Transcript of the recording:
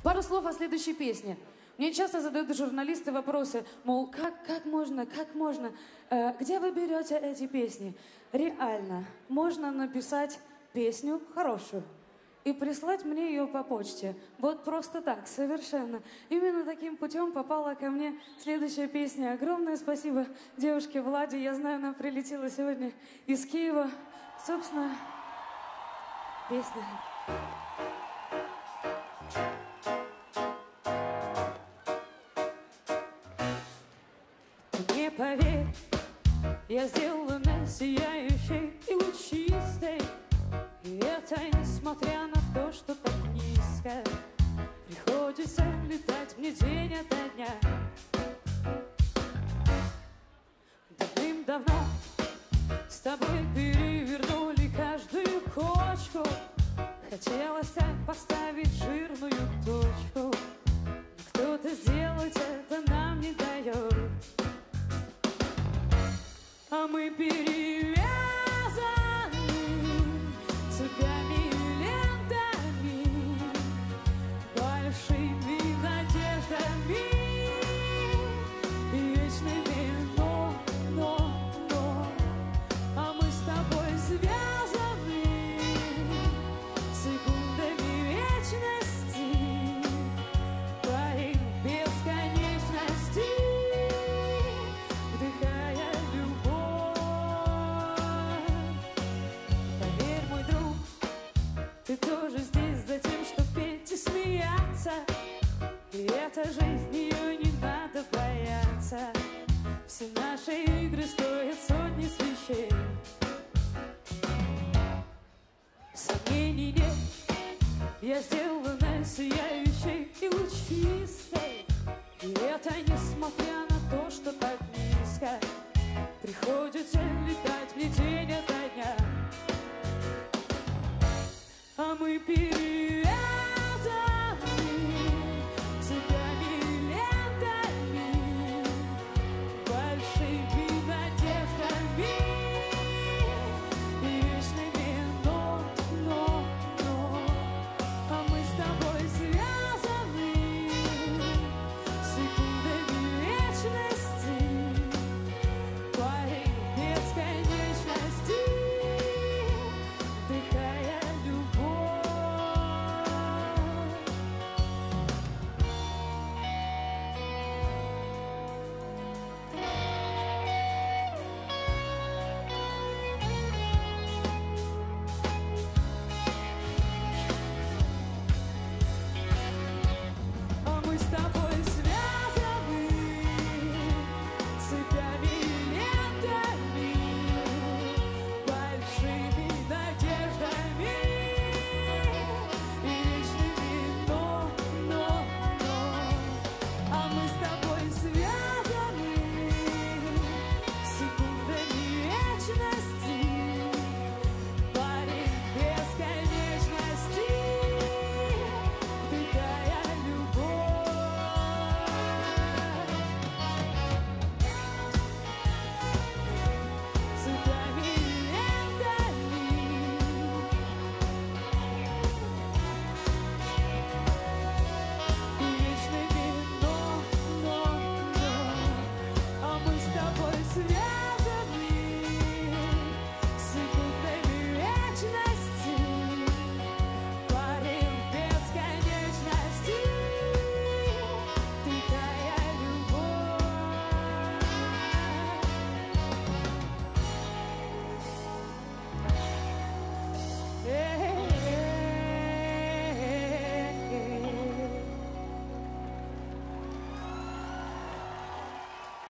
Пару слов о следующей песне. Мне часто задают журналисты вопросы, мол, как можно, где вы берете эти песни? Реально, можно написать песню хорошую и прислать мне ее по почте. Вот просто так, совершенно. Именно таким путем попала ко мне следующая песня. Огромное спасибо девушке Владе. Я знаю, она прилетела сегодня из Киева. Собственно, песня. Не поверь, я сделана сияющей и лучистой. И это несмотря на то, что так низко приходится летать мне день ото дня. Давным-давно с тобой перевернули каждую кочку. Хотелось так поставить жирную точку, но кто-то сделать это нам не дает. А мы перевязаны цепями и лентами, большими надеждами и вечными но. А мы с тобой связаны секундами вечности, парим в бесконечности, вдыхая любовь. Поверь, мой друг, ты тоже здесь за тем, чтобы петь и смеяться. И эта жизнь, ее не надо бояться. Все наши игры стоят сотни свечей. Сомнений нет, я сделана сияющей и лучистой. И это несмотря на то, что так низко приходится летать мне день ото дня. А мы